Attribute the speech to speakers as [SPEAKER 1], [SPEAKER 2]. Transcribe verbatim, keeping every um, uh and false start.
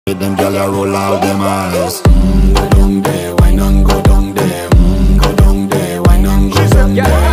[SPEAKER 1] Them gyal a roll out them eyes. Mm, go down there, why not go down there? Mm, go down there, why not go down there?